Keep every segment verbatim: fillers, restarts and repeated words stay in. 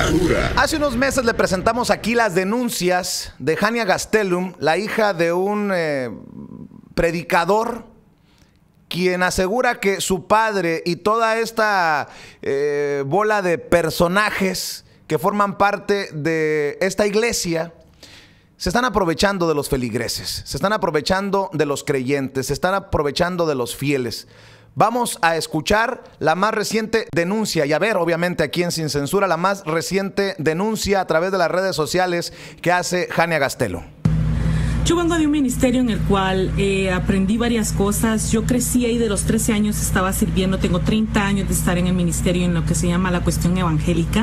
Madura. Hace unos meses le presentamos aquí las denuncias de Hania Gastelum, la hija de un eh, predicador, quien asegura que su padre y toda esta eh, bola de personajes que forman parte de esta iglesia se están aprovechando de los feligreses, se están aprovechando de los creyentes, se están aprovechando de los fieles. Vamos a escuchar la más reciente denuncia y a ver, obviamente, aquí en Sin Censura, la más reciente denuncia a través de las redes sociales que hace Hania Gastelum. Yo vengo de un ministerio en el cual eh, aprendí varias cosas. Yo crecí ahí, de los trece años estaba sirviendo, tengo treinta años de estar en el ministerio en lo que se llama la cuestión evangélica.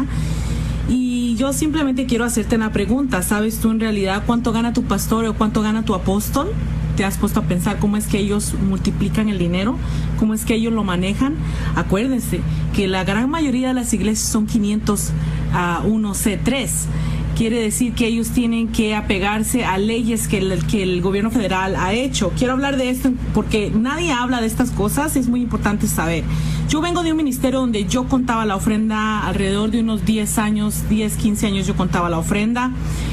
Y yo simplemente quiero hacerte una pregunta. ¿Sabes tú en realidad cuánto gana tu pastor o cuánto gana tu apóstol? ¿Te has puesto a pensar cómo es que ellos multiplican el dinero? ¿Cómo es que ellos lo manejan? Acuérdense que la gran mayoría de las iglesias son quinientos uno C tres. Quiere decir que ellos tienen que apegarse a leyes que el, que el gobierno federal ha hecho. Quiero hablar de esto porque nadie habla de estas cosas, es muy importante saber. Yo vengo de un ministerio donde yo contaba la ofrenda alrededor de unos diez años, diez, quince años yo contaba la ofrenda.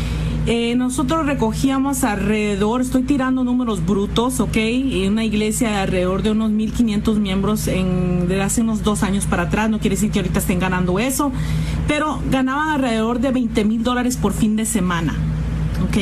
Eh, nosotros recogíamos alrededor, estoy tirando números brutos, ¿ok? En una iglesia de alrededor de unos mil quinientos miembros en, de hace unos dos años para atrás. No quiere decir que ahorita estén ganando eso, pero ganaban alrededor de veinte mil dólares por fin de semana, ¿ok?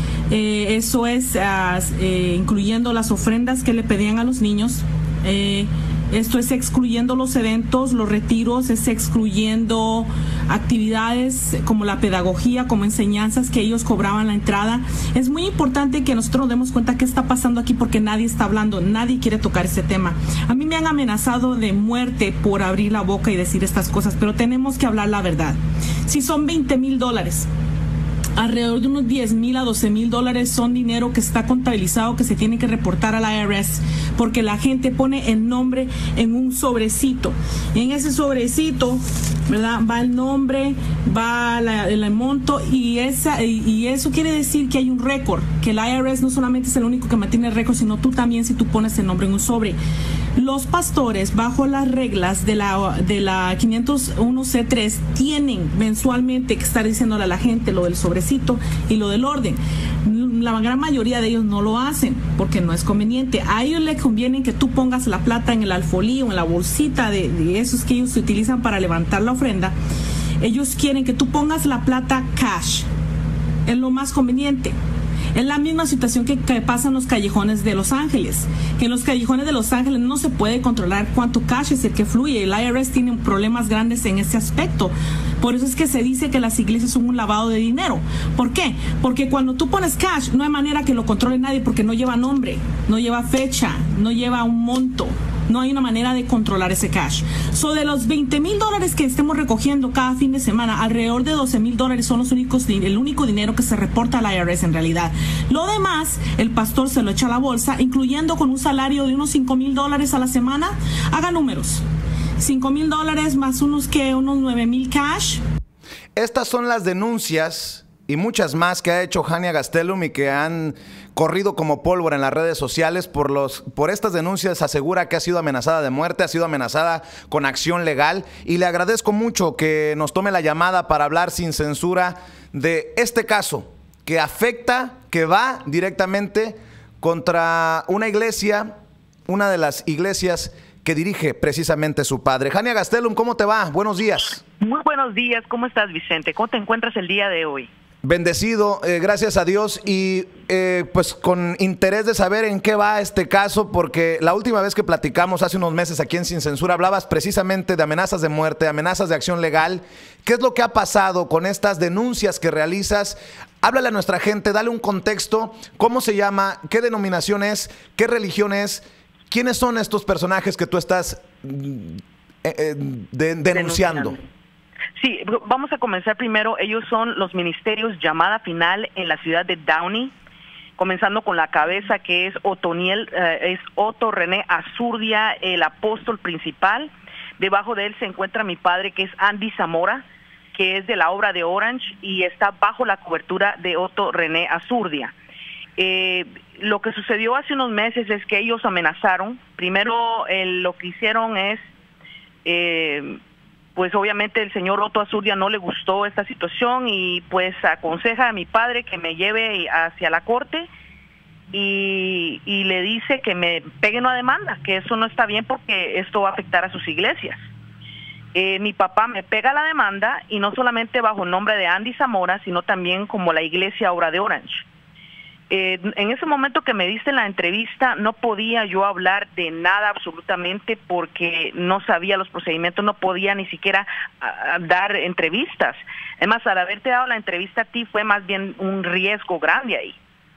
Eh, eso es uh, eh, incluyendo las ofrendas que le pedían a los niños. Eh, Esto es excluyendo los eventos, los retiros, es excluyendo actividades como la pedagogía, como enseñanzas que ellos cobraban la entrada. Es muy importante que nosotros nos demos cuenta qué está pasando aquí porque nadie está hablando, nadie quiere tocar ese tema. A mí me han amenazado de muerte por abrir la boca y decir estas cosas, pero tenemos que hablar la verdad. Si son veinte mil dólares, alrededor de unos diez mil a doce mil dólares son dinero que está contabilizado, que se tiene que reportar al I R S, porque la gente pone el nombre en un sobrecito. En ese sobrecito, ¿verdad?, va el nombre, va la, el monto, y, esa, y, y eso quiere decir que hay un récord, que el I R S no solamente es el único que mantiene el récord, sino tú también si tú pones el nombre en un sobre. Los pastores, bajo las reglas de la, de la quinientos uno C tres, tienen mensualmente que estar diciéndole a la gente lo del sobrecito y lo del orden. La gran mayoría de ellos no lo hacen porque no es conveniente. A ellos les conviene que tú pongas la plata en el alfolí o en la bolsita de, de esos que ellos se utilizan para levantar la ofrenda. Ellos quieren que tú pongas la plata cash. Es lo más conveniente. Es la misma situación que, que pasa en los callejones de Los Ángeles, que en los callejones de Los Ángeles no se puede controlar cuánto cash es el que fluye. El I R S tiene problemas grandes en ese aspecto. Por eso es que se dice que las iglesias son un lavado de dinero. ¿Por qué? Porque cuando tú pones cash, no hay manera que lo controle nadie porque no lleva nombre, no lleva fecha, no lleva un monto. No hay una manera de controlar ese cash. So, de los veinte mil dólares que estemos recogiendo cada fin de semana, alrededor de doce mil dólares son los únicos, el único dinero que se reporta al I R S en realidad. Lo demás, el pastor se lo echa a la bolsa, incluyendo con un salario de unos cinco mil dólares a la semana. Haga números. cinco mil dólares más unos que unos nueve mil cash. Estas son las denuncias y muchas más que ha hecho Hania Gastelum y que han corrido como pólvora en las redes sociales. Por, los, por estas denuncias asegura que ha sido amenazada de muerte, ha sido amenazada con acción legal, y le agradezco mucho que nos tome la llamada para hablar sin censura de este caso que afecta, que va directamente contra una iglesia, una de las iglesias que dirige precisamente su padre. Hania Gastelum, ¿cómo te va? Buenos días. Muy buenos días. ¿Cómo estás, Vicente? ¿Cómo te encuentras el día de hoy? Bendecido, eh, gracias a Dios, y eh, pues con interés de saber en qué va este caso, porque la última vez que platicamos hace unos meses aquí en Sin Censura hablabas precisamente de amenazas de muerte, amenazas de acción legal. ¿Qué es lo que ha pasado con estas denuncias que realizas? Háblale a nuestra gente, dale un contexto, cómo se llama, qué denominación es, qué religión es, quiénes son estos personajes que tú estás eh, eh, de, denunciando. denunciando. Sí, vamos a comenzar primero. Ellos son los ministerios Llamada Final en la ciudad de Downey, comenzando con la cabeza, que es Otoniel, eh, es Otto René Azurdia, el apóstol principal. Debajo de él se encuentra mi padre, que es Andy Zamora, que es de la obra de Orange y está bajo la cobertura de Otto René Azurdia. Eh, lo que sucedió hace unos meses es que ellos amenazaron. Primero, eh, lo que hicieron es... Eh, pues obviamente el señor Otto Azurdia no le gustó esta situación y pues aconseja a mi padre que me lleve hacia la corte y, y le dice que me pegue una demanda, que eso no está bien porque esto va a afectar a sus iglesias. Eh, mi papá me pega la demanda y no solamente bajo el nombre de Andy Zamora, sino también como la iglesia Obra de Orange. Eh, en ese momento que me diste la entrevista no podía yo hablar de nada absolutamente porque no sabía los procedimientos, no podía ni siquiera uh, dar entrevistas. Además, al haberte dado la entrevista a ti fue más bien un riesgo grande ahí.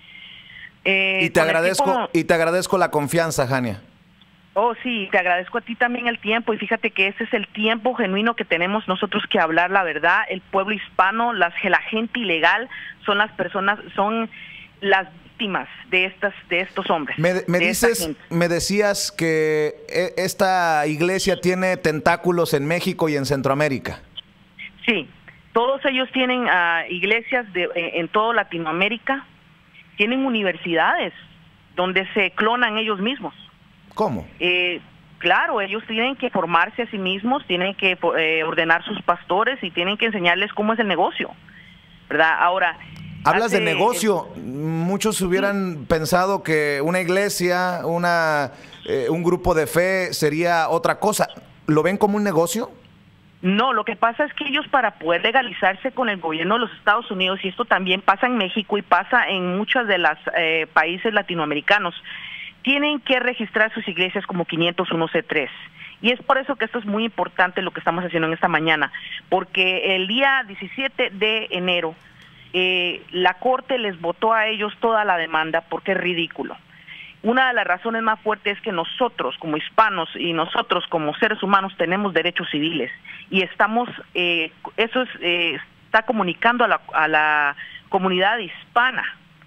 Eh, y te agradezco tipo, y te agradezco la confianza, Jania. Oh, sí, te agradezco a ti también el tiempo y fíjate que ese es el tiempo genuino que tenemos nosotros que hablar la verdad. El pueblo hispano, las, la gente ilegal son las personas, son las víctimas de estas de estos hombres. Me, me dices, me decías que esta iglesia tiene tentáculos en México y en Centroamérica. Sí, todos ellos tienen uh, iglesias de, en toda Latinoamérica, tienen universidades donde se clonan ellos mismos. ¿Cómo? Eh, claro, ellos tienen que formarse a sí mismos, tienen que eh, ordenar sus pastores y tienen que enseñarles cómo es el negocio, ¿verdad? Ahora, hablas hace, de negocio. Eh, Muchos hubieran sí. pensado que una iglesia, una eh, un grupo de fe sería otra cosa. ¿Lo ven como un negocio? No, lo que pasa es que ellos para poder legalizarse con el gobierno de los Estados Unidos, y esto también pasa en México y pasa en muchos de los eh, países latinoamericanos, tienen que registrar sus iglesias como quinientos uno C tres. Y es por eso que esto es muy importante lo que estamos haciendo en esta mañana, porque el día diecisiete de enero eh, la corte les votó a ellos toda la demanda porque es ridículo. Una de las razones más fuertes es que nosotros como hispanos y nosotros como seres humanos tenemos derechos civiles y estamos, eh, eso es, eh, está comunicando a la, a la comunidad hispana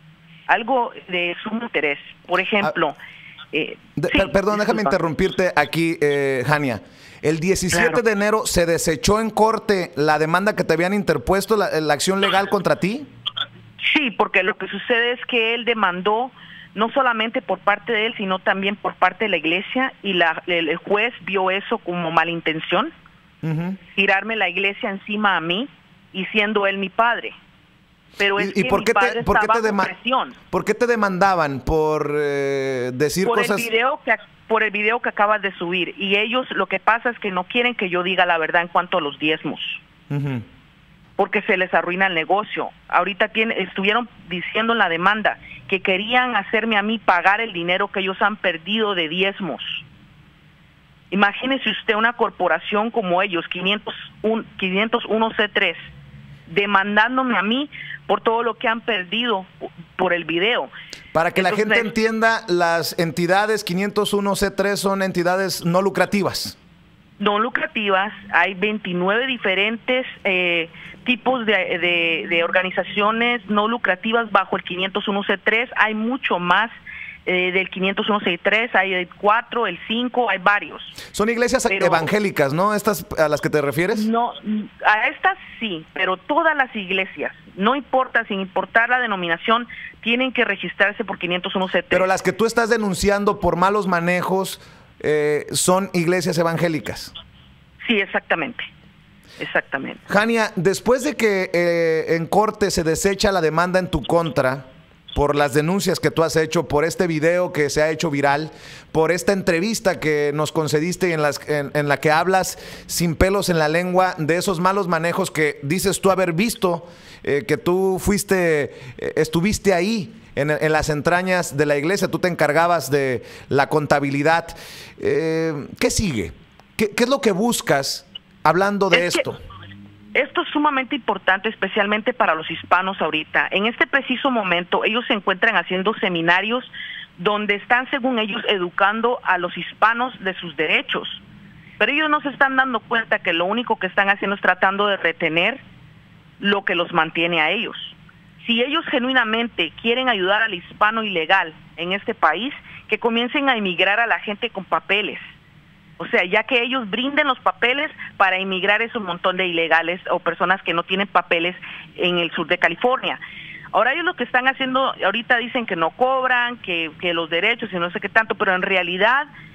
algo de sumo interés. Por ejemplo... Ah, eh, de, sí, per, perdón, disculpa. déjame interrumpirte aquí, eh, Jania. El diecisiete claro. de enero se desechó en corte la demanda que te habían interpuesto, la, la acción legal contra ti. Sí, porque lo que sucede es que él demandó no solamente por parte de él, sino también por parte de la iglesia, y la, el, el juez vio eso como malintención, uh-huh. tirarme la iglesia encima a mí, y siendo él mi padre. Pero es ¿Y, y que por mi qué padre te, por qué está te bajo dema- presión. ¿Por qué te demandaban? ¿Por eh, decir por cosas...? El video que, por el video que acabas de subir, y ellos lo que pasa es que no quieren que yo diga la verdad en cuanto a los diezmos. Uh-huh. Porque se les arruina el negocio. Ahorita tiene, estuvieron diciendo en la demanda que querían hacerme a mí pagar el dinero que ellos han perdido de diezmos. Imagínese usted una corporación como ellos, quinientos uno C tres, demandándome a mí por todo lo que han perdido por el video. Para que Entonces, la gente entienda, las entidades quinientos uno C tres son entidades no lucrativas. No lucrativas, hay veintinueve diferentes eh, tipos de, de, de organizaciones no lucrativas bajo el quinientos uno C tres, hay mucho más eh, del quinientos uno C tres, hay el cuatro, el cinco, hay varios. Son iglesias pero, evangélicas, ¿no? ¿Estas a las que te refieres? No, a estas sí, pero todas las iglesias, no importa, sin importar la denominación, tienen que registrarse por quinientos uno C tres. Pero las que tú estás denunciando por malos manejos... Eh, son iglesias evangélicas. Sí, exactamente. Exactamente. Jania, después de que eh, en corte se desecha la demanda en tu contra por las denuncias que tú has hecho, por este video que se ha hecho viral, por esta entrevista que nos concediste en, las, en, en la que hablas sin pelos en la lengua de esos malos manejos que dices tú haber visto, eh, que tú fuiste, eh, estuviste ahí en, en las entrañas de la iglesia, tú te encargabas de la contabilidad. Eh, ¿Qué sigue? ¿Qué, ¿Qué es lo que buscas hablando de es esto? Que... Esto es sumamente importante, especialmente para los hispanos ahorita. En este preciso momento, ellos se encuentran haciendo seminarios donde están, según ellos, educando a los hispanos de sus derechos. Pero ellos no se están dando cuenta que lo único que están haciendo es tratando de retener lo que los mantiene a ellos. Si ellos genuinamente quieren ayudar al hispano ilegal en este país, que comiencen a emigrar a la gente con papeles. O sea, ya que ellos brinden los papeles para emigrar esos montón de ilegales o personas que no tienen papeles en el sur de California. Ahora ellos lo que están haciendo, ahorita dicen que no cobran, que, que los derechos y no sé qué tanto, pero en realidad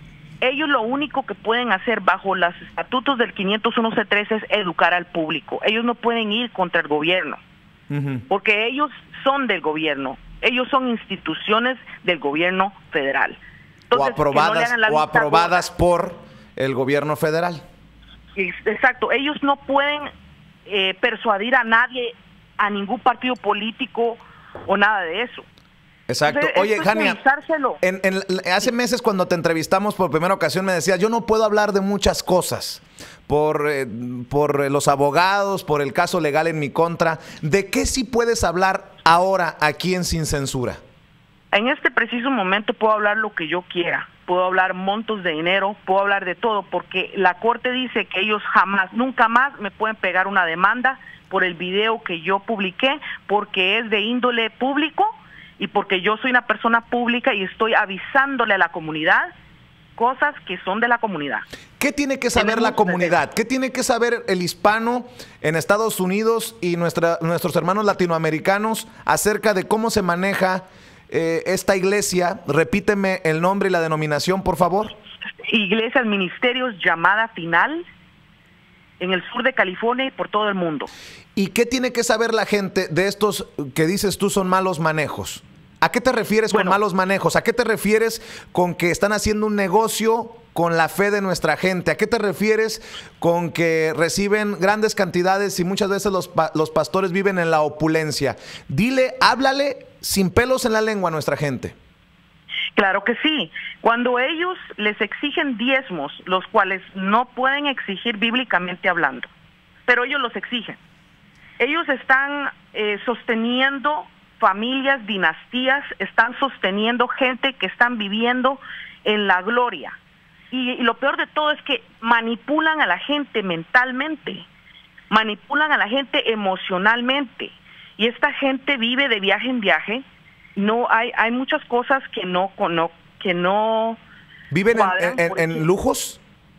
ellos lo único que pueden hacer bajo los estatutos del quinientos uno C tres es educar al público. Ellos no pueden ir contra el gobierno, uh-huh. porque ellos son del gobierno. Ellos son instituciones del gobierno federal. Entonces, o aprobadas, no o aprobadas por el gobierno federal. Exacto. Ellos no pueden eh, persuadir a nadie, a ningún partido político o nada de eso. Exacto. Entonces, Oye, Jania, en, en, hace meses cuando te entrevistamos por primera ocasión me decías, yo no puedo hablar de muchas cosas por, eh, por los abogados, por el caso legal en mi contra. ¿De qué sí puedes hablar ahora aquí en Sin Censura? En este preciso momento puedo hablar lo que yo quiera. Puedo hablar montos de dinero, puedo hablar de todo, porque la corte dice que ellos jamás, nunca más me pueden pegar una demanda por el video que yo publiqué, porque es de índole público y porque yo soy una persona pública y estoy avisándole a la comunidad cosas que son de la comunidad. ¿Qué tiene que saber la comunidad? ¿Qué tiene que saber el hispano en Estados Unidos y nuestra, nuestros hermanos latinoamericanos acerca de cómo se maneja eh, esta iglesia? Repíteme el nombre y la denominación, por favor. Iglesias Ministerios Llamada Final, en el sur de California y por todo el mundo. ¿Y qué tiene que saber la gente de estos que dices tú son malos manejos? ¿A qué te refieres bueno, con malos manejos? ¿A qué te refieres con que están haciendo un negocio con la fe de nuestra gente? ¿A qué te refieres con que reciben grandes cantidades y muchas veces los, los pastores viven en la opulencia? Dile, háblale sin pelos en la lengua a nuestra gente. Claro que sí. Cuando ellos les exigen diezmos, los cuales no pueden exigir bíblicamente hablando, pero ellos los exigen. Ellos están eh, sosteniendo familias, dinastías, están sosteniendo gente que están viviendo en la gloria. Y, y lo peor de todo es que manipulan a la gente mentalmente, manipulan a la gente emocionalmente. Y esta gente vive de viaje en viaje. No hay hay muchas cosas que no no que no viven en, en, en lujos.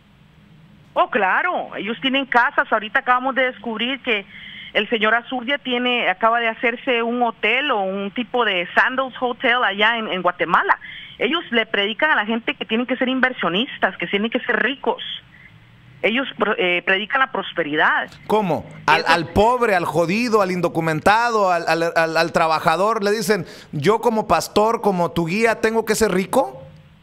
Oh, claro, ellos tienen casas. Ahorita acabamos de descubrir que el señor Azurdia tiene acaba de hacerse un hotel o un tipo de Sandals Hotel allá en, en Guatemala. Ellos le predican a la gente que tienen que ser inversionistas, que tienen que ser ricos. Ellos eh, predican la prosperidad. ¿Cómo? Al, Eso, al pobre, al jodido, al indocumentado, al, al, al, al trabajador, le dicen, yo como pastor, como tu guía, ¿tengo que ser rico?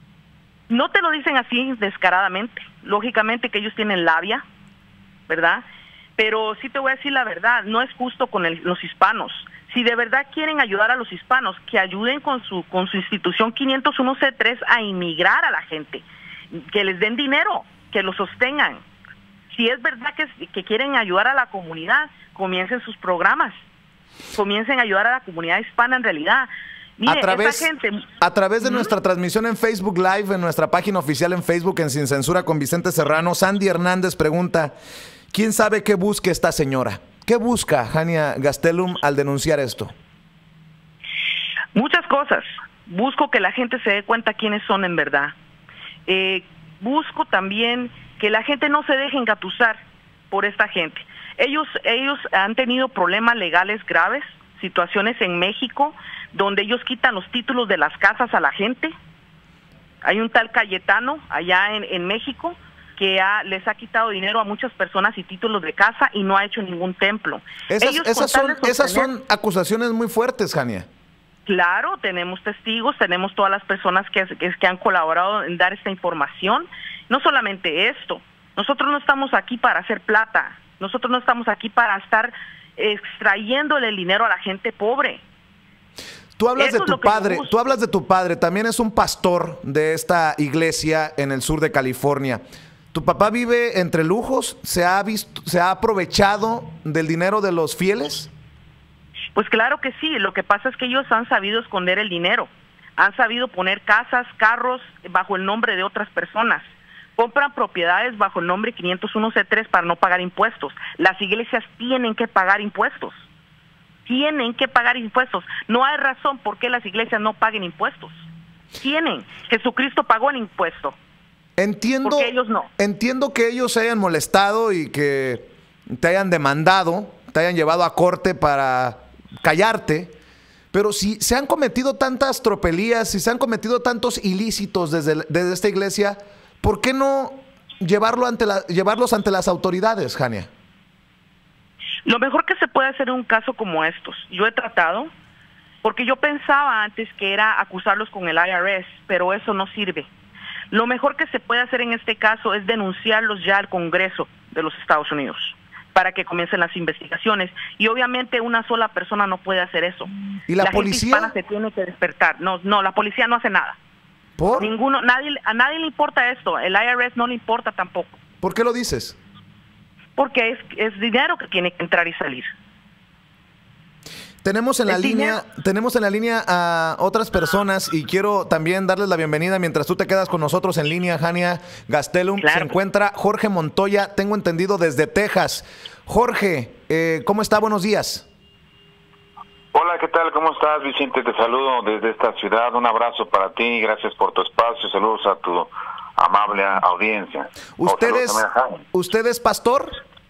No te lo dicen así descaradamente. Lógicamente que ellos tienen labia, ¿verdad? Pero sí te voy a decir la verdad, no es justo con el, los hispanos. Si de verdad quieren ayudar a los hispanos, que ayuden con su, con su institución quinientos uno C tres a inmigrar a la gente, que les den dinero, que los sostengan. Si es verdad que, que quieren ayudar a la comunidad, comiencen sus programas, comiencen a ayudar a la comunidad hispana en realidad. Mire, a través, esa gente, a través de ¿Mm? nuestra transmisión en Facebook Live, en nuestra página oficial en Facebook, en Sin Censura con Vicente Serrano, Sandy Hernández pregunta, ¿quién sabe qué busca esta señora? ¿Qué busca Jania Gastelum al denunciar esto? Muchas cosas. Busco que la gente se dé cuenta quiénes son en verdad. Eh, busco también que la gente no se deje engatusar por esta gente. Ellos, ellos han tenido problemas legales graves, situaciones en México, donde ellos quitan los títulos de las casas a la gente. Hay un tal Cayetano allá en, en México que ha, les ha quitado dinero a muchas personas y títulos de casa y no ha hecho ningún templo. Esas, ellos, esas, son, sostener, esas son acusaciones muy fuertes, Jania. Claro, tenemos testigos, tenemos todas las personas que, que, que han colaborado en dar esta información. No solamente esto, nosotros no estamos aquí para hacer plata, nosotros no estamos aquí para estar extrayéndole el dinero a la gente pobre. Tú hablas Eso de tu padre, tú hablas de tu padre, también es un pastor de esta iglesia en el sur de California. ¿Tu papá vive entre lujos? ¿Se ha visto, se ha aprovechado del dinero de los fieles? Pues claro que sí, lo que pasa es que ellos han sabido esconder el dinero, han sabido poner casas, carros bajo el nombre de otras personas, compran propiedades bajo el nombre quinientos uno C tres para no pagar impuestos. Las iglesias tienen que pagar impuestos, tienen que pagar impuestos. No hay razón por qué las iglesias no paguen impuestos. Tienen, Jesucristo pagó el impuesto. Entiendo, ¿Por qué ellos no? Entiendo que ellos se hayan molestado y que te hayan demandado, te hayan llevado a corte para callarte, pero si se han cometido tantas tropelías, si se han cometido tantos ilícitos desde, desde esta iglesia, ¿por qué no llevarlo ante la, llevarlos ante las autoridades, Jania? Lo mejor que se puede hacer en un caso como estos, yo he tratado, porque yo pensaba antes que era acusarlos con el I R S, pero eso no sirve. Lo mejor que se puede hacer en este caso es denunciarlos ya al Congreso de los Estados Unidos para que comiencen las investigaciones. Y obviamente una sola persona no puede hacer eso. ¿Y la, la policía? gente hispana se tiene que despertar. No, no, la policía no hace nada. ¿Por? Ninguno, nadie, a nadie le importa esto. El I R S no le importa tampoco. ¿Por qué lo dices? Porque es, es dinero que tiene que entrar y salir. Tenemos en la ¿El línea, dinero? tenemos en la línea a otras personas y quiero también darles la bienvenida mientras tú te quedas con nosotros en línea, Jania Gastelum. Claro. Se encuentra Jorge Montoya, tengo entendido desde Texas. Jorge, eh, ¿cómo está? Buenos días. Hola, ¿qué tal? ¿Cómo estás, Vicente? Te saludo desde esta ciudad. Un abrazo para ti, gracias por tu espacio. Saludos a tu amable audiencia. ¿Usted es, ¿usted es pastor?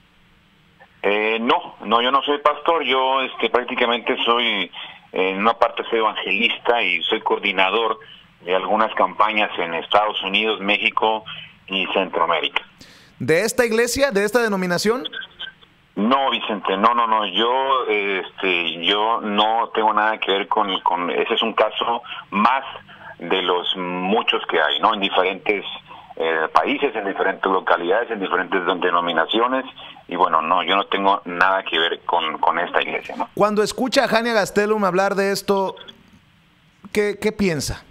Eh, no, no, yo no soy pastor. Yo este, prácticamente soy, en una parte soy evangelista y soy coordinador de algunas campañas en Estados Unidos, México y Centroamérica. ¿De esta iglesia, de esta denominación? No, Vicente, no, no, no, yo, este, yo no tengo nada que ver con, con, ese es un caso más de los muchos que hay, ¿no? En diferentes eh, países, en diferentes localidades, en diferentes denominaciones, y bueno, no, yo no tengo nada que ver con, con esta iglesia, ¿no? Cuando escucha a Jania Gastelum hablar de esto, ¿qué, qué piensa?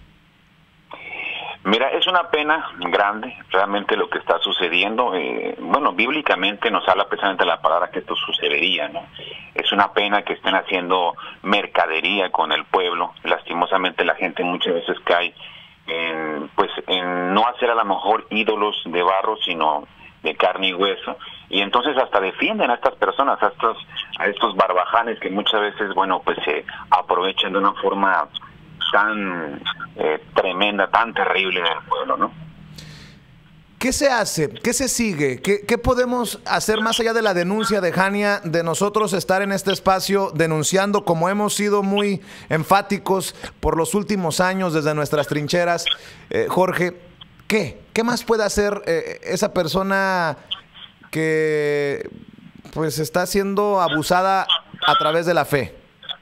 Mira, es una pena grande realmente lo que está sucediendo. Eh, bueno, bíblicamente nos habla precisamente la palabra que esto sucedería, ¿no? Es una pena que estén haciendo mercadería con el pueblo. Lastimosamente la gente muchas veces cae en, pues, en no hacer a lo mejor ídolos de barro, sino de carne y hueso. Y entonces hasta defienden a estas personas, a estos, a estos barbajanes que muchas veces, bueno, pues se aprovechan de una forma tan eh, tremenda, tan terrible del pueblo, ¿no? ¿Qué se hace? ¿Qué se sigue? ¿Qué, qué podemos hacer más allá de la denuncia de Jania, de nosotros estar en este espacio denunciando, como hemos sido muy enfáticos por los últimos años desde nuestras trincheras? Eh, Jorge, ¿qué? ¿Qué más puede hacer eh, esa persona que pues está siendo abusada a través de la fe?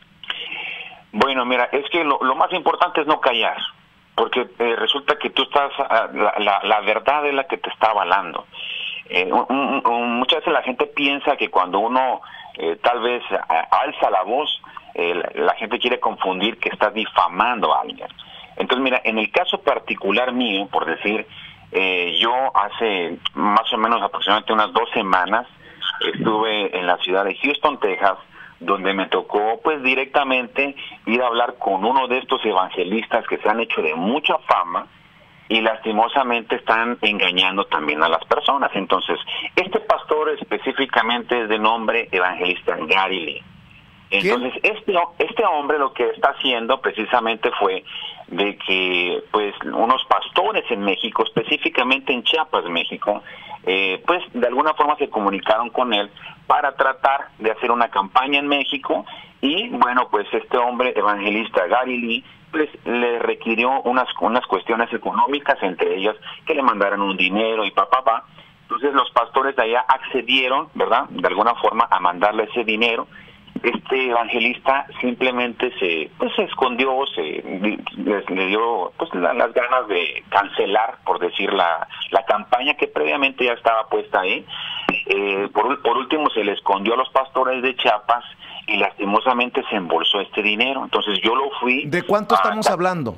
Bueno, mira, es que lo, lo más importante es no callar, porque eh, resulta que tú estás, uh, la, la, la verdad es la que te está avalando. Eh, un, un, muchas veces la gente piensa que cuando uno eh, tal vez uh, alza la voz, eh, la, la gente quiere confundir que estás difamando a alguien. Entonces, mira, en el caso particular mío, por decir, eh, yo hace más o menos aproximadamente unas dos semanas estuve en la ciudad de Houston, Texas, donde me tocó pues directamente ir a hablar con uno de estos evangelistas que se han hecho de mucha fama y lastimosamente están engañando también a las personas. Entonces, este pastor específicamente es de nombre Evangelista Gary Lee. Entonces, este, este hombre lo que está haciendo precisamente fue de que pues unos pastores en México, específicamente en Chiapas, México, eh, pues de alguna forma se comunicaron con él para tratar de hacer una campaña en México y bueno, pues este hombre evangelista Gary Lee pues le requirió unas, unas cuestiones económicas, entre ellas que le mandaran un dinero y papá, pa, pa. Entonces los pastores de allá accedieron, ¿verdad?, de alguna forma a mandarle ese dinero. Este evangelista simplemente se pues se escondió, se le, le dio pues la, las ganas de cancelar, por decir, la, la campaña que previamente ya estaba puesta ahí. Eh, por, por último se le escondió a los pastores de Chiapas y lastimosamente se embolsó este dinero. Entonces yo lo fui... ¿De cuánto estamos a, hablando?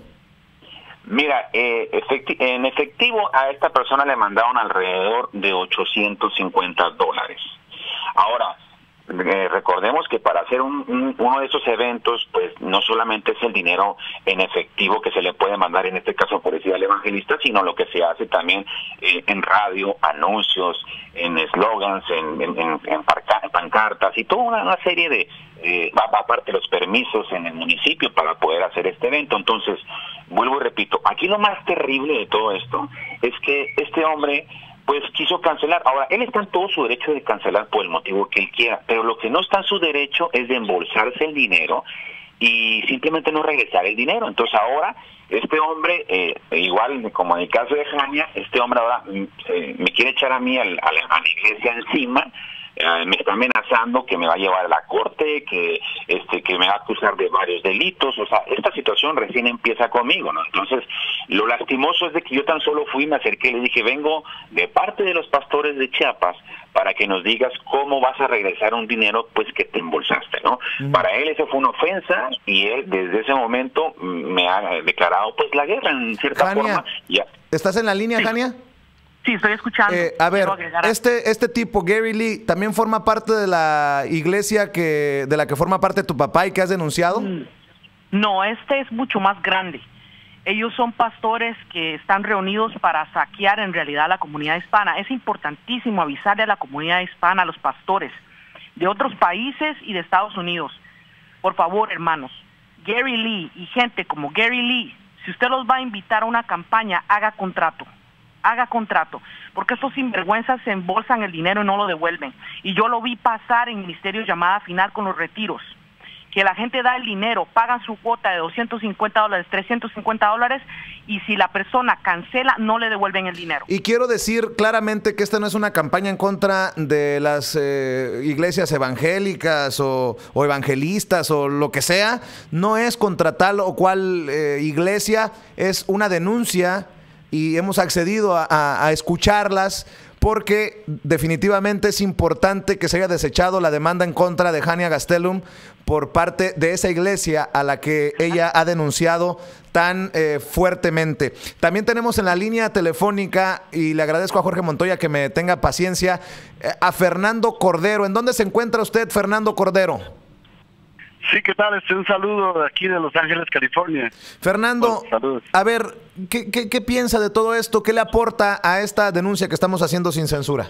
Mira, eh, efecti en efectivo a esta persona le mandaron alrededor de ochocientos cincuenta dólares. Ahora, Eh, recordemos que para hacer un, un, uno de esos eventos, pues no solamente es el dinero en efectivo que se le puede mandar, en este caso por decir al evangelista, sino lo que se hace también eh, en radio, anuncios, en eslogans, en, en, en, en pancartas y toda una, una serie de, eh, aparte de los permisos en el municipio para poder hacer este evento. Entonces, vuelvo y repito, aquí lo más terrible de todo esto es que este hombre pues quiso cancelar. Ahora, él está en todo su derecho de cancelar por el motivo que él quiera, pero lo que no está en su derecho es de embolsarse el dinero y simplemente no regresar el dinero. Entonces ahora este hombre, eh, igual como en el caso de Jania, este hombre ahora eh, me quiere echar a mí al, a, la, a la iglesia encima. Eh, me está amenazando que me va a llevar a la corte, que este que me va a acusar de varios delitos. O sea, esta situación recién empieza conmigo, ¿no? Entonces, lo lastimoso es de que yo tan solo fui, me acerqué y le dije, vengo de parte de los pastores de Chiapas para que nos digas cómo vas a regresar un dinero pues que te embolsaste, ¿no? Mm. Para él eso fue una ofensa y él desde ese momento me ha declarado pues la guerra en cierta Jania, forma. Ya. ¿Estás en la línea, sí. Jania? Sí, estoy escuchando. Eh, a ver, este este tipo, Gary Lee, ¿también forma parte de la iglesia que de la que forma parte tu papá y que has denunciado? No, este es mucho más grande. Ellos son pastores que están reunidos para saquear en realidad a la comunidad hispana. Es importantísimo avisarle a la comunidad hispana, a los pastores de otros países y de Estados Unidos. Por favor, hermanos, Gary Lee y gente como Gary Lee, si usted los va a invitar a una campaña, haga contrato. haga contrato, porque estos sinvergüenzas se embolsan el dinero y no lo devuelven. Y yo lo vi pasar en Ministerio Llamada Final con los retiros, que la gente da el dinero, pagan su cuota de doscientos cincuenta dólares, trescientos cincuenta dólares, y si la persona cancela, no le devuelven el dinero. Y quiero decir claramente que esta no es una campaña en contra de las eh, iglesias evangélicas o, o evangelistas o lo que sea, no es contra tal o cual eh, iglesia, es una denuncia y hemos accedido a, a, a escucharlas porque definitivamente es importante que se haya desechado la demanda en contra de Jania Gastelum por parte de esa iglesia a la que ella ha denunciado tan eh, fuertemente. También tenemos en la línea telefónica, y le agradezco a Jorge Montoya que me tenga paciencia, eh, a Fernando Cordero. ¿En dónde se encuentra usted, Fernando Cordero? Sí, ¿qué tal? Un saludo de aquí de Los Ángeles, California. Fernando, bueno, a ver, ¿qué, qué, ¿qué piensa de todo esto? ¿Qué le aporta a esta denuncia que estamos haciendo sin censura?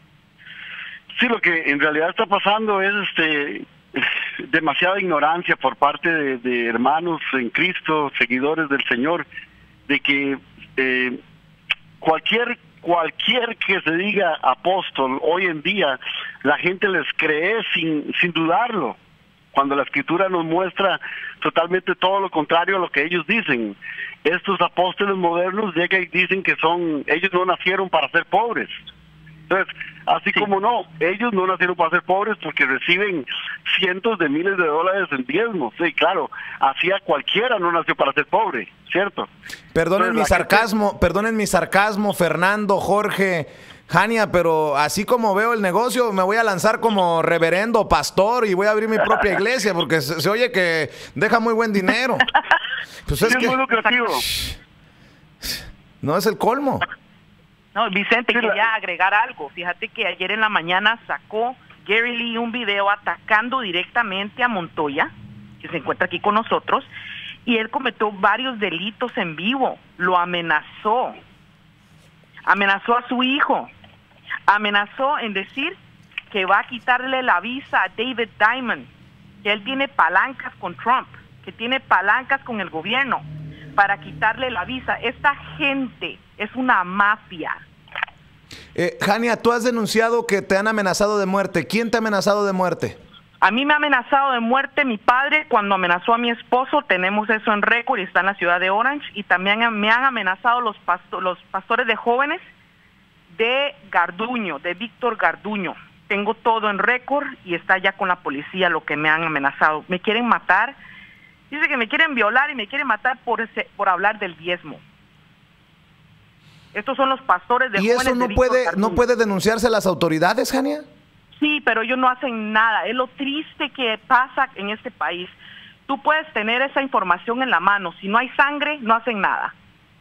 Sí, lo que en realidad está pasando es este demasiada ignorancia por parte de, de hermanos en Cristo, seguidores del Señor, de que eh, cualquier cualquier que se diga apóstol hoy en día, la gente les cree sin, sin dudarlo, cuando la Escritura nos muestra totalmente todo lo contrario a lo que ellos dicen. Estos apóstoles modernos llegan y dicen que son, ellos no nacieron para ser pobres. Entonces, así sí. como no, ellos no nacieron para ser pobres porque reciben cientos de miles de dólares en diezmos. Sí, claro, así a cualquiera no nació para ser pobre, ¿cierto? Perdonen Entonces, mi sarcasmo, gente... perdonen mi sarcasmo, Fernando, Jorge, Jania, pero así como veo el negocio, me voy a lanzar como reverendo, pastor, y voy a abrir mi propia iglesia, porque se, se oye que deja muy buen dinero. Pues es, es que... muy lucrativo. No es el colmo. No, Vicente, quería agregar algo. Fíjate que ayer en la mañana sacó Gary Lee un video atacando directamente a Montoya, que se encuentra aquí con nosotros, y él cometió varios delitos en vivo. Lo amenazó. Amenazó a su hijo. Amenazó en decir que va a quitarle la visa a David Diamond, que él tiene palancas con Trump, que tiene palancas con el gobierno para quitarle la visa. Esta gente es una mafia. Eh, Jania, tú has denunciado que te han amenazado de muerte. ¿Quién te ha amenazado de muerte? A mí me ha amenazado de muerte mi padre cuando amenazó a mi esposo. Tenemos eso en récord y está en la ciudad de Orange. Y también me han amenazado los, pasto los pastores de jóvenes de Garduño, de Víctor Garduño. Tengo todo en récord y está ya con la policía lo que me han amenazado. Me quieren matar. Dice que me quieren violar y me quieren matar por ese, por hablar del diezmo. Estos son los pastores de jóvenes. ¿Y eso no puede, no puede denunciarse a las autoridades, Jania? Sí, pero ellos no hacen nada. Es lo triste que pasa en este país. Tú puedes tener esa información en la mano. Si no hay sangre, no hacen nada.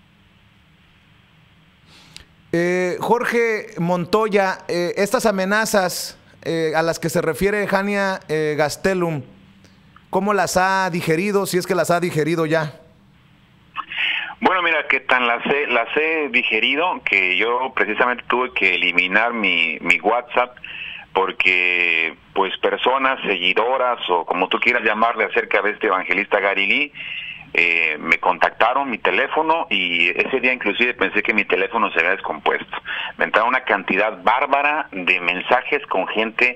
Eh, Jorge Montoya, eh, estas amenazas eh, a las que se refiere Jania eh, Gastelum, ¿cómo las ha digerido, si es que las ha digerido ya? Bueno, mira, que tan las he, las he digerido que yo precisamente tuve que eliminar mi, mi WhatsApp porque pues personas, seguidoras o como tú quieras llamarle acerca de este evangelista Gary Lee, eh, me contactaron mi teléfono y ese día inclusive pensé que mi teléfono se había descompuesto. Me entraron una cantidad bárbara de mensajes con gente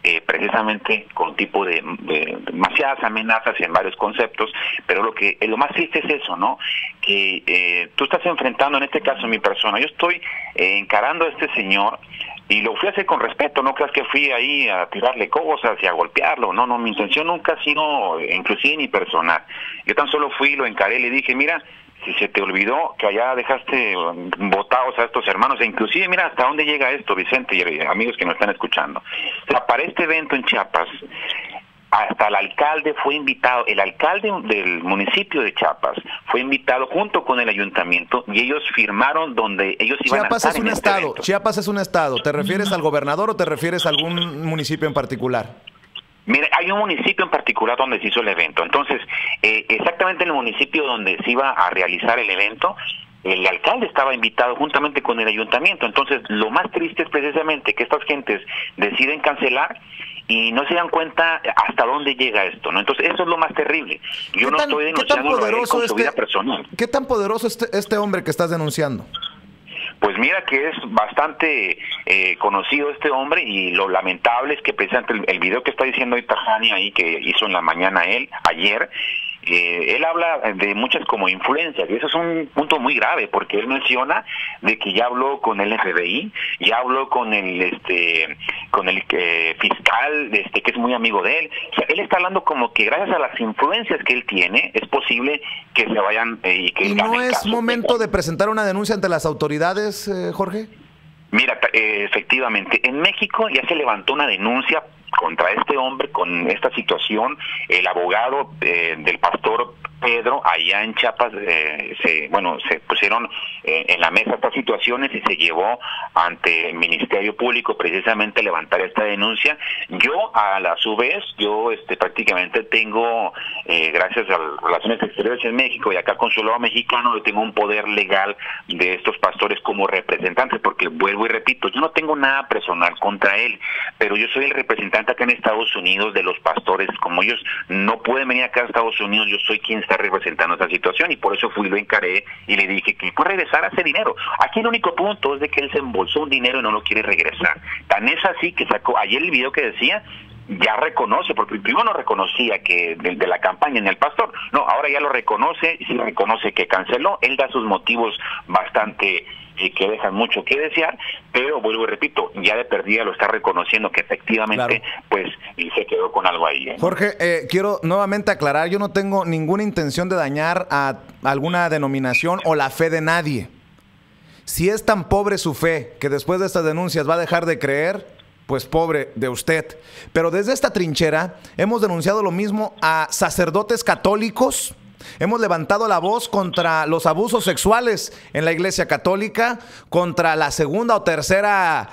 eh, precisamente con tipo de, de demasiadas amenazas en varios conceptos, pero lo que eh, lo más triste es eso, ¿no? Que eh, tú estás enfrentando, en este caso mi persona, yo estoy eh, encarando a este señor y lo fui a hacer con respeto, no creas que fui ahí a tirarle cosas y a golpearlo, no, no, mi intención nunca ha sido inclusive ni personal. Yo tan solo fui, lo encaré y le dije, mira, si se te olvidó que allá dejaste botados a estos hermanos, e inclusive mira hasta dónde llega esto, Vicente y amigos que nos están escuchando. O sea, para este evento en Chiapas, hasta el alcalde fue invitado, el alcalde del municipio de Chiapas fue invitado junto con el ayuntamiento y ellos firmaron donde ellos iban Chiapas a estar es un en estado, este evento. Chiapas es un estado. ¿Te refieres al gobernador o te refieres a algún municipio en particular? Mire, hay un municipio en particular donde se hizo el evento. Entonces, eh, exactamente en el municipio donde se iba a realizar el evento, el alcalde estaba invitado juntamente con el ayuntamiento. Entonces, lo más triste es precisamente que estas gentes deciden cancelar y no se dan cuenta hasta dónde llega esto, ¿no? Entonces, eso es lo más terrible. Yo no estoy denunciando a él con su vida personal. ¿Qué tan poderoso es este, este hombre que estás denunciando? Pues mira que es bastante eh, conocido este hombre y lo lamentable es que precisamente el, el video que está diciendo ahorita Jania ahí que hizo en la mañana él, ayer, eh, él habla de muchas como influencias y eso es un punto muy grave porque él menciona de que ya habló con el F B I, ya habló con el este con el eh, fiscal este que es muy amigo de él. O sea, él está hablando como que gracias a las influencias que él tiene es posible que se vayan eh, y que ¿Y no es momento de presentar una denuncia ante las autoridades, eh, Jorge? Mira, eh, efectivamente, en México ya se levantó una denuncia contra este hombre con esta situación. El abogado eh, del pastor Pedro allá en Chiapas eh, se bueno se pusieron eh, en la mesa estas situaciones y se llevó ante el Ministerio Público precisamente levantar esta denuncia. Yo a la su vez yo este prácticamente tengo eh, gracias a las Relaciones Exteriores en México y acá al Consulado Mexicano yo tengo un poder legal de estos pastores como representantes porque vuelvo y repito, yo no tengo nada personal contra él, pero yo soy el representante acá en Estados Unidos de los pastores. Como ellos no pueden venir acá a Estados Unidos, yo soy quien está representando esta situación y por eso fui, lo encaré y le dije que puede regresar a ese dinero. Aquí el único punto es de que él se embolsó un dinero y no lo quiere regresar. Tan es así que sacó ayer el video que decía, ya reconoce, porque primero no reconocía que de, de la campaña ni el pastor, no, ahora ya lo reconoce, y sí reconoce que canceló, él da sus motivos bastante y que dejan mucho que desear, pero vuelvo y repito, ya de perdida lo está reconociendo que efectivamente, claro, pues y se quedó con algo ahí. ¿eh? Jorge, eh, quiero nuevamente aclarar, yo no tengo ninguna intención de dañar a alguna denominación o la fe de nadie. Si es tan pobre su fe que después de estas denuncias va a dejar de creer, pues pobre de usted. Pero desde esta trinchera hemos denunciado lo mismo a sacerdotes católicos. Hemos levantado la voz contra los abusos sexuales en la Iglesia Católica, contra la segunda o tercera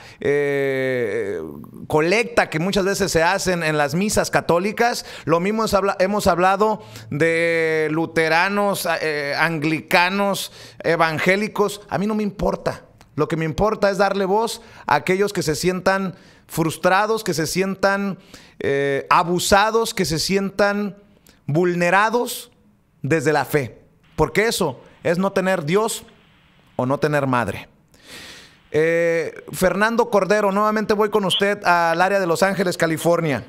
eh, colecta que muchas veces se hacen en las misas católicas. Lo mismo es habla hemos hablado de luteranos, eh, anglicanos, evangélicos. A mí no me importa. Lo que me importa es darle voz a aquellos que se sientan frustrados, que se sientan eh, abusados, que se sientan vulnerados desde la fe, porque eso es no tener Dios o no tener madre. Eh, Fernando Cordero, nuevamente voy con usted al área de Los Ángeles, California.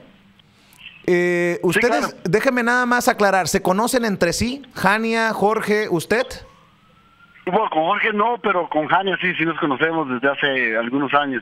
Eh, ustedes, sí, claro. Déjeme nada más aclarar, ¿se conocen entre sí? Jania, Jorge, ¿usted? Bueno, con Jorge no, pero con Jania sí, sí nos conocemos desde hace algunos años.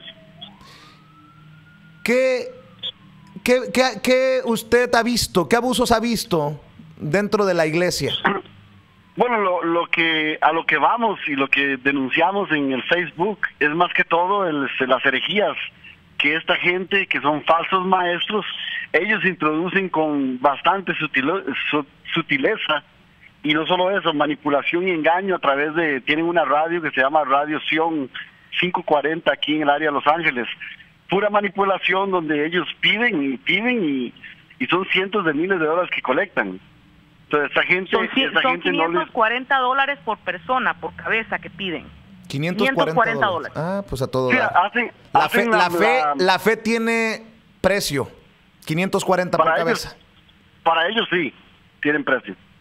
¿Qué, qué, qué, qué usted ha visto? ¿Qué abusos ha visto dentro de la iglesia? Bueno, lo, lo que a lo que vamos y lo que denunciamos en el Facebook es más que todo el, las herejías que esta gente, que son falsos maestros, ellos introducen con bastante sutilo, su, sutileza, y no solo eso, manipulación y engaño a través de, tienen una radio que se llama Radio Sion quinientos cuarenta aquí en el área de Los Ángeles, pura manipulación donde ellos piden y piden y, y son cientos de miles de dólares que colectan. Entonces esta gente, son, esta son gente quinientos cuarenta dólares por persona, por cabeza que piden. quinientos cuarenta dólares. Ah, pues a todo sí, dar. hacen, la, hacen fe, la, la, fe, la, la fe tiene precio, quinientos cuarenta por ellos, cabeza. Para ellos sí, tienen precio.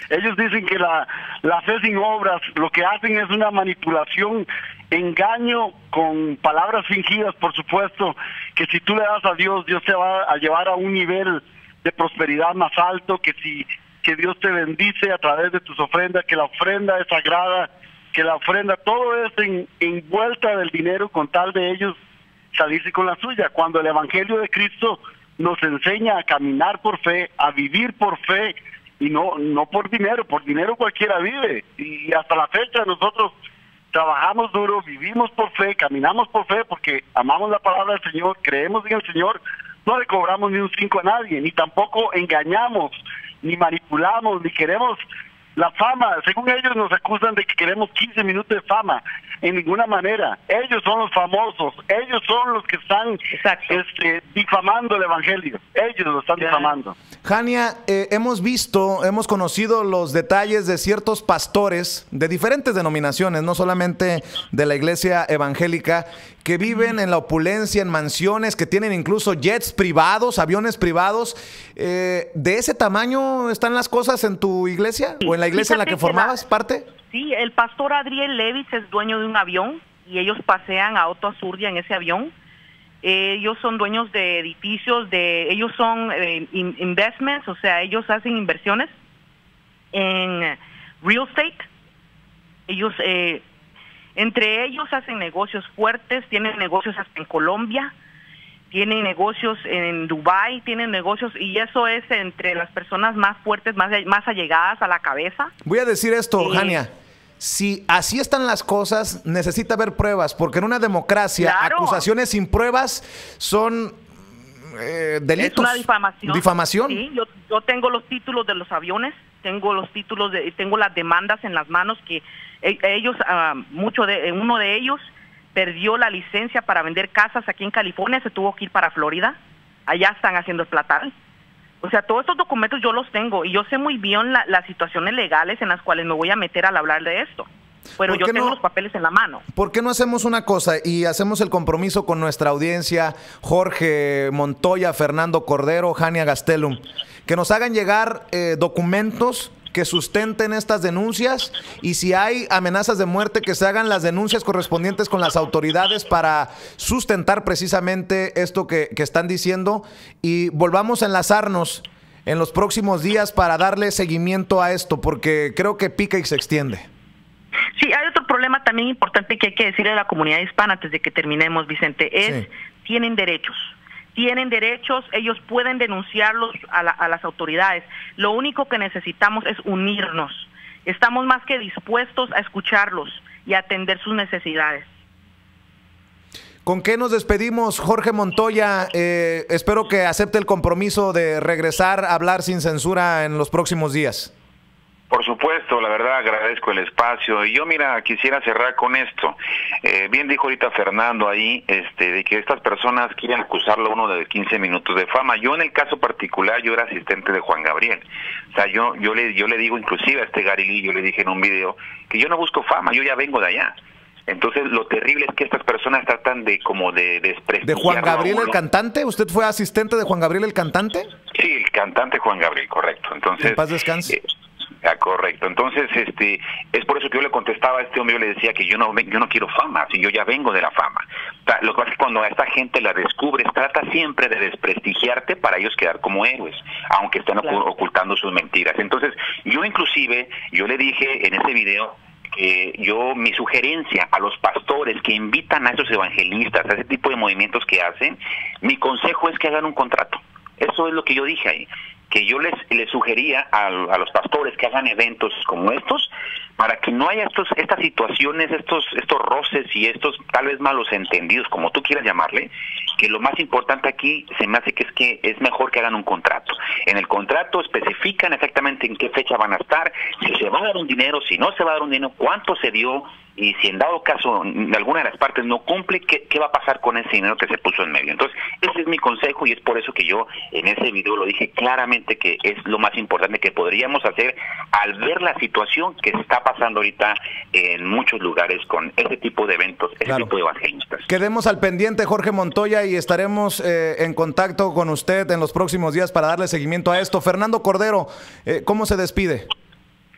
Ellos dicen que la, la fe sin obras lo que hacen es una manipulación, engaño con palabras fingidas, por supuesto, que si tú le das a Dios, Dios te va a llevar a un nivel de prosperidad más alto, que si que Dios te bendice a través de tus ofrendas, que la ofrenda es sagrada, que la ofrenda, todo es en, envuelta del dinero con tal de ellos salirse con la suya, cuando el Evangelio de Cristo nos enseña a caminar por fe, a vivir por fe, y no no por dinero. Por dinero cualquiera vive, y hasta la fecha nosotros trabajamos duro, vivimos por fe, caminamos por fe, porque amamos la palabra del Señor, creemos en el Señor, no le cobramos ni un cinco a nadie, ni tampoco engañamos, ni manipulamos, ni queremos la fama. Según ellos nos acusan de que queremos quince minutos de fama. En ninguna manera. Ellos son los famosos. Ellos son los que están este, difamando el Evangelio. Ellos lo están yeah. difamando. Jania, eh, hemos visto, hemos conocido los detalles de ciertos pastores de diferentes denominaciones, no solamente de la iglesia evangélica, que viven en la opulencia, en mansiones, que tienen incluso jets privados, aviones privados. Eh, ¿De ese tamaño están las cosas en tu iglesia? ¿O en la iglesia en la que formabas parte? Sí, el pastor Adriel Levitz es dueño de un avión y ellos pasean a Otto Azurdia en ese avión. Eh, ellos son dueños de edificios, de ellos son eh, in, investments, o sea, ellos hacen inversiones en real estate. Ellos, eh, entre ellos hacen negocios fuertes, tienen negocios hasta en Colombia, tienen negocios en Dubái, tienen negocios, y eso es entre las personas más fuertes, más, más allegadas a la cabeza. Voy a decir esto, eh, Jania. Si así están las cosas, necesita haber pruebas, porque en una democracia, claro, acusaciones sin pruebas son eh, delitos. Es una difamación. Difamación. Sí, yo, yo tengo los títulos de los aviones, tengo los títulos, de, tengo las demandas en las manos que eh, ellos, uh, mucho de, uno de ellos perdió la licencia para vender casas aquí en California, se tuvo que ir para Florida, allá están haciendo el platal. O sea, todos estos documentos yo los tengo y yo sé muy bien la, las situaciones legales en las cuales me voy a meter al hablar de esto. Pero yo tengo no, los papeles en la mano. ¿Por qué no hacemos una cosa y hacemos el compromiso con nuestra audiencia, Jorge Montoya, Fernando Cordero, Jania Gastelum, que nos hagan llegar eh, documentos que sustenten estas denuncias, y si hay amenazas de muerte, que se hagan las denuncias correspondientes con las autoridades para sustentar precisamente esto que, que están diciendo, y volvamos a enlazarnos en los próximos días para darle seguimiento a esto, porque creo que pica y se extiende. Sí, hay otro problema también importante que hay que decirle a la comunidad hispana antes de que terminemos, Vicente, es sí. tienen derechos. Tienen derechos, ellos pueden denunciarlos a, la, a las autoridades. Lo único que necesitamos es unirnos. Estamos más que dispuestos a escucharlos y a atender sus necesidades. ¿Con qué nos despedimos, Jorge Montoya? Eh, espero que acepte el compromiso de regresar a hablar sin censura en los próximos días. Por supuesto, la verdad agradezco el espacio. Y yo, mira, quisiera cerrar con esto. Eh, bien dijo ahorita Fernando ahí, este, de que estas personas quieren acusarlo a uno de quince minutos de fama. Yo en el caso particular, yo era asistente de Juan Gabriel. O sea, yo yo le yo le digo inclusive a este Gary Lee, yo le dije en un video, que yo no busco fama, yo ya vengo de allá. Entonces, lo terrible es que estas personas tratan de como de desprestigiar. ¿De Juan Gabriel el cantante? ¿Usted fue asistente de Juan Gabriel el cantante? Sí, el cantante Juan Gabriel, correcto. Entonces, en paz descanse. Eh, Ah, correcto. Entonces, este, es por eso que yo le contestaba a este hombre, yo le decía que yo no yo no quiero fama, si yo ya vengo de la fama. Lo que pasa es que cuando a esta gente la descubres, trata siempre de desprestigiarte para ellos quedar como héroes, aunque estén claro. ocultando sus mentiras. Entonces, yo inclusive, yo le dije en ese video que yo, mi sugerencia a los pastores que invitan a esos evangelistas, a ese tipo de movimientos que hacen, mi consejo es que hagan un contrato. Eso es lo que yo dije ahí, que yo les, les sugería a, a los pastores que hagan eventos como estos, para que no haya estos estas situaciones, estos estos roces y estos tal vez malos entendidos, como tú quieras llamarle, que lo más importante aquí se me hace que es que es mejor que hagan un contrato. En el contrato especifican exactamente en qué fecha van a estar, si se va a dar un dinero, si no se va a dar un dinero, cuánto se dio, y si en dado caso alguna de las partes no cumple, ¿qué, qué va a pasar con ese dinero que se puso en medio? Entonces, ese es mi consejo y es por eso que yo en ese video lo dije claramente, que es lo más importante que podríamos hacer al ver la situación que se está pasando ahorita en muchos lugares con ese tipo de eventos, ese claro. tipo de evangelistas. Quedemos al pendiente, Jorge Montoya, y estaremos eh, en contacto con usted en los próximos días para darle seguimiento a esto. Fernando Cordero, eh, ¿cómo se despide?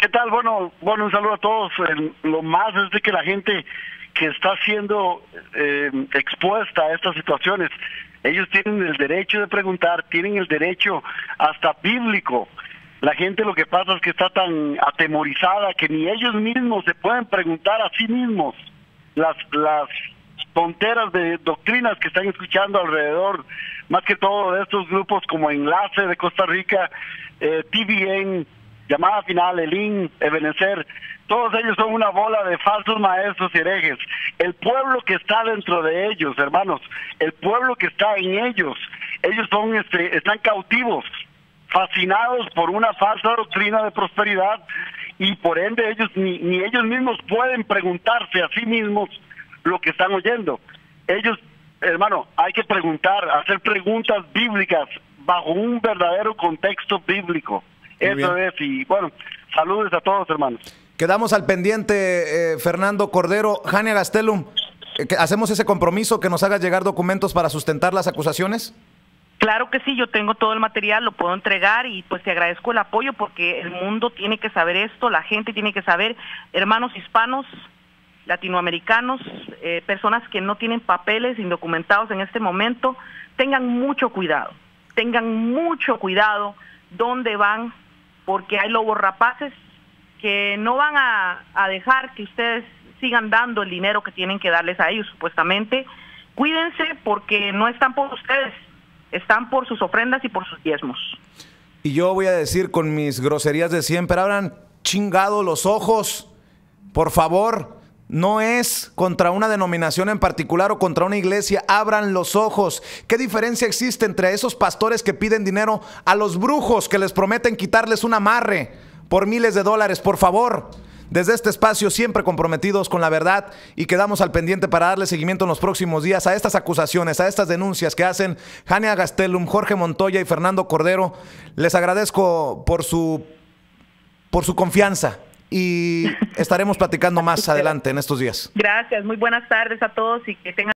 ¿Qué tal? Bueno, bueno, un saludo a todos. El, lo más es de que la gente que está siendo eh, expuesta a estas situaciones, ellos tienen el derecho de preguntar, tienen el derecho hasta bíblico. La gente lo que pasa es que está tan atemorizada que ni ellos mismos se pueden preguntar a sí mismos las las tonteras de doctrinas que están escuchando alrededor, más que todo de estos grupos como Enlace de Costa Rica, eh, T V N, Llamada Final, Elín, Ebenezer. Todos ellos son una bola de falsos maestros y herejes. El pueblo que está dentro de ellos, hermanos, el pueblo que está en ellos, ellos son este, están cautivos, fascinados por una falsa doctrina de prosperidad, y por ende ellos ni, ni ellos mismos pueden preguntarse a sí mismos lo que están oyendo. Ellos, hermano, hay que preguntar, hacer preguntas bíblicas bajo un verdadero contexto bíblico. Eso es, y bueno, saludos a todos, hermanos. Quedamos al pendiente, eh, Fernando Cordero. Hania Gastelum, eh, ¿hacemos ese compromiso que nos hagas llegar documentos para sustentar las acusaciones? Claro que sí, yo tengo todo el material, lo puedo entregar, y pues te agradezco el apoyo, porque el mundo tiene que saber esto, la gente tiene que saber, hermanos hispanos, latinoamericanos, eh, personas que no tienen papeles, indocumentados en este momento, tengan mucho cuidado, tengan mucho cuidado dónde van, porque hay lobos rapaces que no van a, a dejar que ustedes sigan dando el dinero que tienen que darles a ellos, supuestamente. Cuídense, porque no están por ustedes, están por sus ofrendas y por sus diezmos. Y yo voy a decir con mis groserías de siempre, abran chingado los ojos, por favor. No es contra una denominación en particular o contra una iglesia, abran los ojos. ¿Qué diferencia existe entre esos pastores que piden dinero a los brujos que les prometen quitarles un amarre por miles de dólares? Por favor, desde este espacio siempre comprometidos con la verdad, y quedamos al pendiente para darle seguimiento en los próximos días a estas acusaciones, a estas denuncias que hacen Hania Gastelum, Jorge Montoya y Fernando Cordero. Les agradezco por su, por su confianza. Y estaremos platicando más adelante en estos días. Gracias, muy buenas tardes a todos y que tengan